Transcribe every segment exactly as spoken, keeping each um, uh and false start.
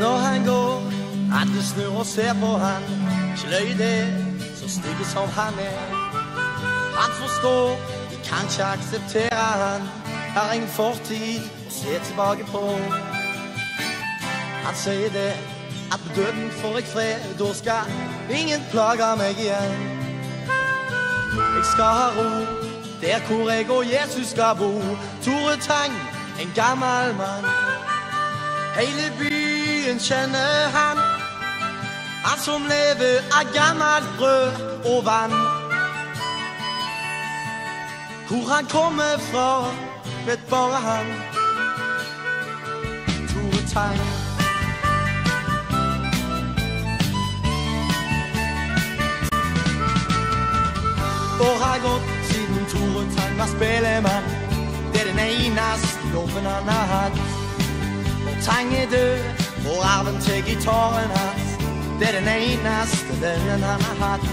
Når han går, alle snur og ser på han. Sløy det, så stygge som han er. Han forstår, de kan ikke akseptere han. Her er ingen fortid å se tilbake på. Han sier det, at på døden får jeg fred. Da skal ingen plage meg igjen. Jeg skal ha ro, der hvor jeg og Jesus skal bo. Tore Tang, en gammel mann. Hele byen kjenner han. Han som lever av gammelt brød og vann. Hvor han kommer fra, vet bare han. Tore Tang. År har gått siden Tore Tang var spelemann. Det er den eneste jobben han har hatt. Når Tang er død, får arven til gitaren hans. Det er den eneste vennen han har hatt.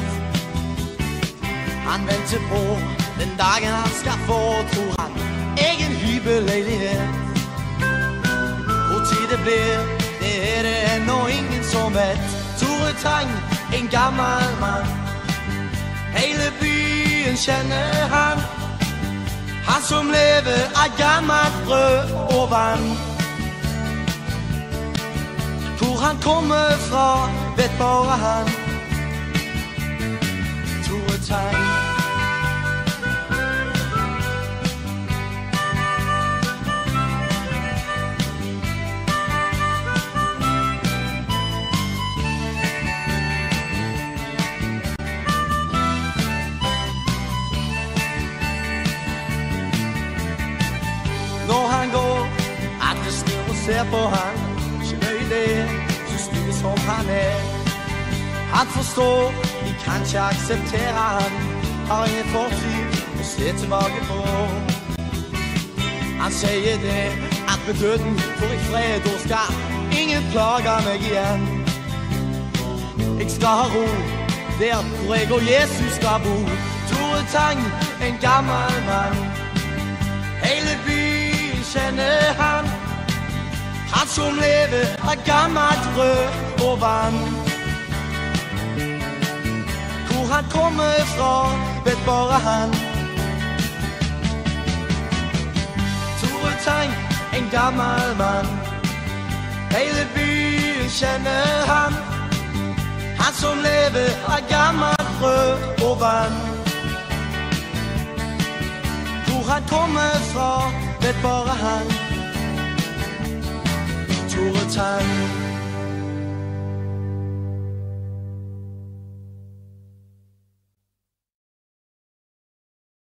Han venter på den dagen han skal få, tror han, egen hybelleilighet. Hvor tid det blir, det er det ennå ingen som vet. Tore Tang, en gammel mann. Hele byen kjenner han. Han som lever av gammelt brød og vann. Hvor han kommer fra, vet bare han. Tore Tang. Når han går, alle snur og ser på han. Sløy det, så stygge som han er. Han forstår, de kan ikke akseptere han. Har ingen fortid å se tilbake på. Han sier det, at med døden får jeg fred. Da skal ingen plage meg igjen. Jeg skal ha ro, der hvor jeg og Jesus skal bo. Tore Tang, en gammel mann. Hele byen kjenner han. Han som lever av gammelt brød og vann. Hvor han kommer fra, vet bare han. Tore Tang, en gammel mann. Hele byen kjenner han. Han som lever av gammelt brød og vann. Hvor han kommer fra, vet bare han. Tore Tang.